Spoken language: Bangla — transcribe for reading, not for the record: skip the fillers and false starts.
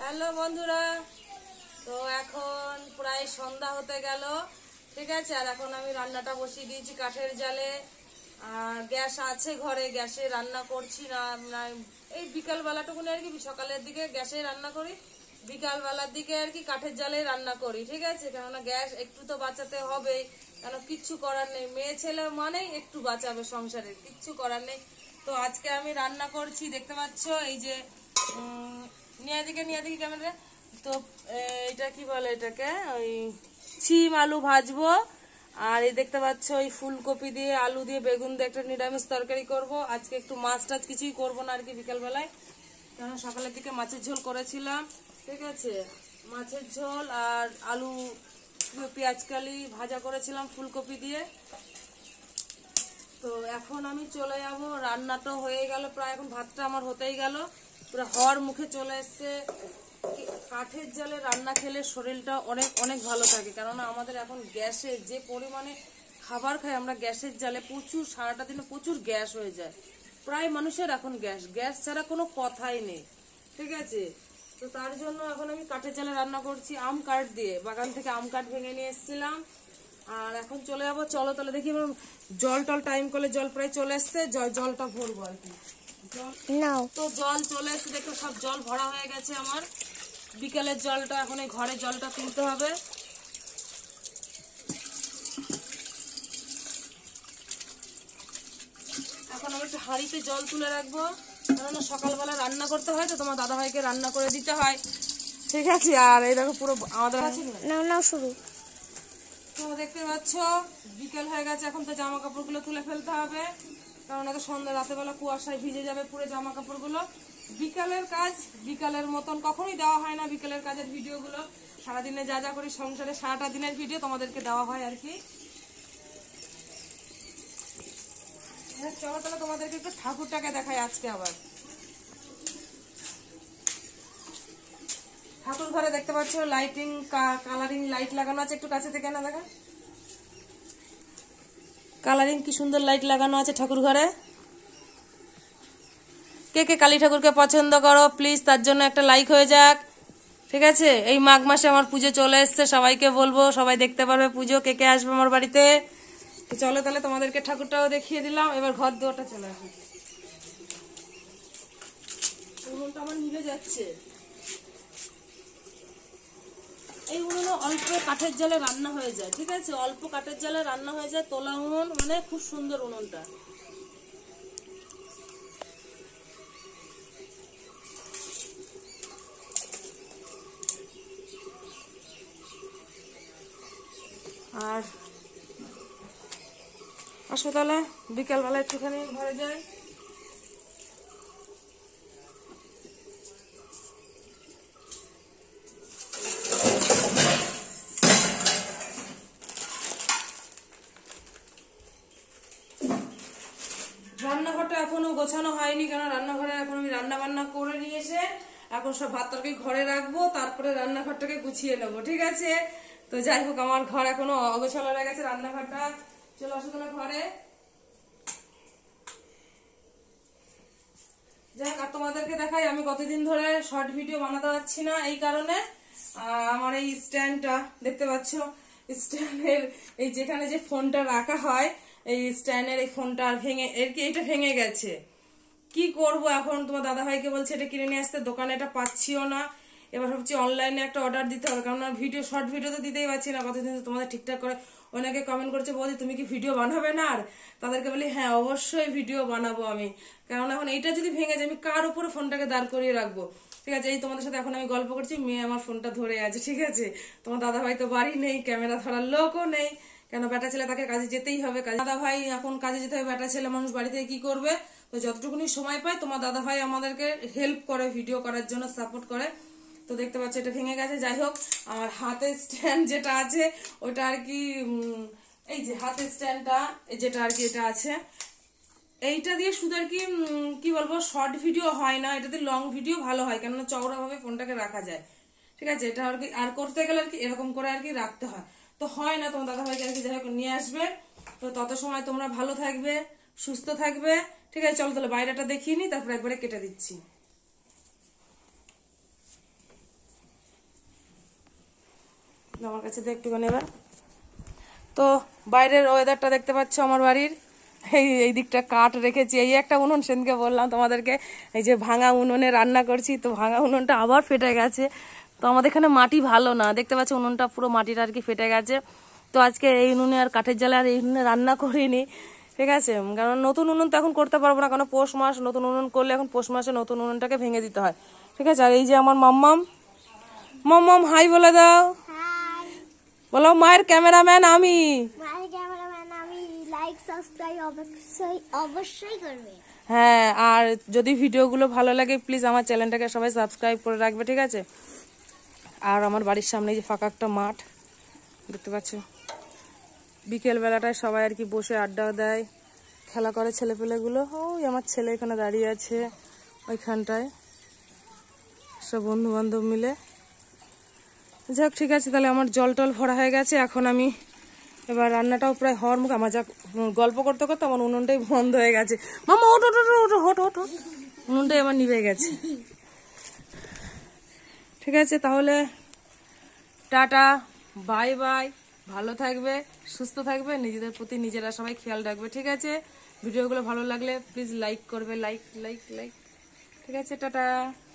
হ্যালো বন্ধুরা, তো এখন প্রায় সন্ধ্যা হতে গেল, ঠিক আছে। আর এখন আমি রান্নাটা বসিয়ে দিয়েছি কাঠের জালে। আর গ্যাস আছে ঘরে, গ্যাসে রান্না করছি না। এই বিকাল বেলাটুকুনি আর কি, সকালের দিকে গ্যাসে রান্না করি, বিকাল বেলার দিকে আর কি কাঠের জালে রান্না করি, ঠিক আছে। কেননা গ্যাস একটু তো বাঁচাতে হবেই, কেন কিচ্ছু করার নেই, মেয়ে ছেলে মানেই একটু বাঁচাবে সংসারে, কিচ্ছু করার নেই। তো আজকে আমি রান্না করছি, দেখতে পাচ্ছ এই যে নিয়ে দিকে ক্যামেরা। তো এটা কি বলে, এটাকে ওই সিম আলু ভাজবো। আর এই দেখতে পাচ্ছ ওই ফুলকপি দিয়ে আলু দিয়ে বেগুন দিয়ে একটা নিরামিষ তরকারি করব। আজকে একটু মাছ টাছ কিছুই করবো না আর কি বিকালবেলায়, কারণ সকালের দিকে মাছের ঝোল করেছিলাম, ঠিক আছে। মাছের ঝোল আর আলু পেঁয়াজকালি ভাজা করেছিলাম ফুলকপি দিয়ে। তো এখন আমি চলে যাব, রান্নাটা হয়ে গেল প্রায়, এখন ভাতটা আমার হতেই গেল, পুরো হওয়ার মুখে চলে এসছে। কাঠের জালে রান্না খেলে শরীরটা অনেক অনেক ভালো থাকে, কেননা আমাদের এখন গ্যাসে যে পরিমাণে খাবার খাই আমরা গ্যাসের জালে, প্রচুর সারাটা দিনে প্রচুর গ্যাস হয়ে যায়। প্রায় মানুষের এখন গ্যাস ছাড়া কোনো কথাই নেই, ঠিক আছে। তো তার জন্য এখন আমি কাঠের জালে রান্না করছি, আম কাঠ দিয়ে, বাগান থেকে আম কাঠ ভেঙে নিয়ে এসেছিলাম। আর এখন চলে যাবো, চলো তাহলে দেখি জল টল টাইম করলে জল প্রায় চলে এসছে, জলটা ভরবো আর কি। তো জল চলে এসছে, দেখো সব জল ভরা হয়ে গেছে আমার। বিকেলের জলটা এখন এই ঘরে জলটা তুলতে হবে। এখন আমি একটু হাঁড়িতে জল তুলে রাখবো, কেননা সকালবেলা রান্না করতে হয়, তো তোমার দাদাভাইকে রান্না করে দিতে হয়, ঠিক আছে। আর এই দেখো পুরো আমাদের কাছে না শুরু। তো দেখতে পাচ্ছ বিকেল হয়ে গেছে, এখন তো জামা কাপড়গুলো তুলে ফেলতে হবে, কারণ এত সন্ধ্যা রাতেবেলা কুয়াশায় ভিজে যাবে পুরো জামা কাপড়গুলো। বিকালের কাজ বিকালের মতন কখনোই দেওয়া হয় না, বিকালের কাজের ভিডিওগুলো সারাদিনে যা যা করি সংসারে সারাটা দিনের ভিডিও তোমাদেরকে দেওয়া হয় আর কি। চলো তাহলে তোমাদেরকে একটু ঠাকুরটাকে দেখাই আজকে আবার। ঠাকুর ঘরে দেখতে পাচ্ছ লাইটিং কালারিং লাইট লাগানো আছে, একটু কাছে থেকে না দেখা, কালারিং কি সুন্দর লাইট লাগানো আছে ঠাকুর ঘরে। কে কে কালী ঠাকুরকে পছন্দ করো প্লিজ তার জন্য একটা লাইক হয়ে যাক, ঠিক আছে। এই মাঘ মাসে আমার পুজো চলে এসছে, সবাইকে বলবো সবাই দেখতে পারবে পুজো, কে কে আসবে আমার বাড়িতে। তো চলো তাহলে তোমাদেরকে ঠাকুরটাও দেখিয়ে দিলাম, এবার ঘর দুয়ারটা চলে আসবে। উনুনটা আমার নিভে যাচ্ছে, এই উনুনে অল্প কাঠের জালে রান্না হয়ে যায়, ঠিক আছে, অল্প কাঠের জালে রান্না হয়ে যায়, তোলা উনুন, মানে খুব সুন্দর উনুনটা। আর আসো তাহলে বিকালবেলা একটুখানি ঘরে যাই। রান্নাঘরটা এখনো গোছানো হয়নি, কেন রান্নাঘরে এখন আমি রান্না বান্না করে নিয়ে এসে এখন সব ভাত তরকারি ঘরে রাখবো, তারপরে রান্নাঘরটাকে গুছিয়ে নেবো, ঠিক আছে। তো যাই হোক আমার ঘর এখনো অগোছালো হয়ে গেছে, রান্নাঘরটা। চলো আসো তাহলে ঘরে যাই হোক। আর তোমাদেরকে দেখাই আমি কতদিন ধরে শর্ট ভিডিও বানাতে পারছি না, এই কারণে আমার এই স্ট্যান্ডটা দেখতে পাচ্ছ, স্ট্যান্ডের এই যেখানে যে ফোনটা রাখা হয়, এই স্ট্যান্ডের এই ফোনটা ভেঙে এটা ভেঙে গেছে। কি করব এখন, তোমার দাদাভাইকে বলছে এটা কিনে নিয়ে আসতে, দোকানে এটা পাচ্ছিও না। এবার ভাবছি অনলাইনে একটা অর্ডার দিতে হবে, কারণ ভিডিও শর্ট ভিডিও তো দিতেই পারছি না কতদিন তোমাদের ঠিকঠাক করে। অনেকে কমেন্ট করছে বৌদি তুমি কি ভিডিও বানাবে না, আর তাদেরকে বলি হ্যাঁ অবশ্যই ভিডিও বানাবো আমি, কারণ এখন এইটা যদি ভেঙে যায় আমি কার উপরে ফোনটাকে দাঁড় করিয়ে রাখবো, ঠিক আছে। এই তোমাদের সাথে এখন আমি গল্প করছি, মেয়ে আমার ফোনটা ধরে আছে, ঠিক আছে। তোমার দাদাভাই তো বাড়ি নেই, ক্যামেরা ধরার লোকও নেই, কেন বেটা ছেলে তাকে কাজে যেতেই হবে, দাদাভাই এখন কাজে যেতে হবে, বেটা ছেলে মানুষ বাড়ি থেকে কি করবে। তো যতটুকুনি সময় পায় তোমার দাদাভাই আমাদেরকে হেল্প করে, ভিডিও করার জন্য সাপোর্ট করে। তো দেখতে পাচ্ছ এটা ভেঙে গেছে। যাই হোক, আর হাতের স্ট্যান্ড যেটা আছে ওটা আর কি, এই যে হাতের স্ট্যান্ডটা যেটা আর কি এটা আছে, এইটা দিয়ে শুধু আর কি কি বলবো শর্ট ভিডিও হয় না, এটাতে লং ভিডিও ভালো হয়, কেননা চওড়া ভাবে ফোনটাকে রাখা যায়, ঠিক আছে। এটা আর কি আর করতে গেলে আর কি এরকম করে আর কি রাখতে হয়, তো হয় না। তোমার দাদাভাইকে আর কি যাই হোক নিয়ে আসবে। তো তত সময় তোমরা ভালো থাকবে, সুস্থ থাকবে, ঠিক আছে। চলো তাহলে বাইরেটা দেখিয়ে নি, তারপর একবারে কেটে দিচ্ছি। আমার কাছে দিয়ে একটুখানি এবার। তো বাইরের ওয়েদারটা দেখতে পাচ্ছ আমার বাড়ির, এই দিকটা কাঠ রেখেছি, এই একটা উনুন সেদিনকে বললাম তোমাদেরকে, এই যে ভাঙা উনুনে রান্না করছি, তো ভাঙা উনুনটা আবার ফেটে গেছে। তো আমাদের এখানে মাটি ভালো না, দেখতে পাচ্ছ উনুনটা পুরো মাটিটা আর কি ফেটে গেছে। তো আজকে এই উনুনে আর কাঠের জ্বালা আর এই উনুনে রান্না করিনি, ঠিক আছে, কারণ নতুন উনুন তো এখন করতে পারবো না, কারণ পৌষ মাস, নতুন উনুন করলে এখন পৌষ মাসে নতুন উনুনটাকে ভেঙে দিতে হয়, ঠিক আছে। আর এই যে আমার মাম্মাম, মাম্মাম হাই বলে দাও, বলো মায়ের ক্যামেরাম্যান আমি। লাইক সাবস্ক্রাইব অবশ্যই করবে। হ্যাঁ, আর যদি ভিডিওগুলো ভালো লাগে প্লিজ আমার চ্যানেলটাকে সবাই সাবস্ক্রাইব করে রাখবে, ঠিক আছে। আর আমার বাড়ির সামনে যে ফাঁকা একটা মাঠ দেখতে পাচ্ছ, বিকেল বেলাটায় সবাই আর কি বসে আড্ডা দেয়, খেলা করে ছেলেপেলেগুলো। ওই আমার ছেলে এখানে দাঁড়িয়ে আছে ওইখানটায়, সব বন্ধু বান্ধব মিলে। যাক ঠিক আছে, তাহলে আমার জল টল ভরা হয়ে গেছে, এখন আমি এবার রান্নাটাও প্রায় হওয়ার মুখে। আমার যা গল্প করতে করতে আমার উনুনটাই বন্ধ হয়ে গেছে। মামা ওট ওট ওট হট হট হট, উনুনটাই আমার নিভে গেছে। ঠিক আছে তাহলে টাটা, বাই বাই, ভালো থাকবে, সুস্থ থাকবে, নিজেদের প্রতি নিজেরা সবাই খেয়াল রাখবে, ঠিক আছে। ভিডিওগুলো ভালো লাগলে প্লিজ লাইক করবে, লাইক লাইক লাইক, ঠিক আছে, টাটা।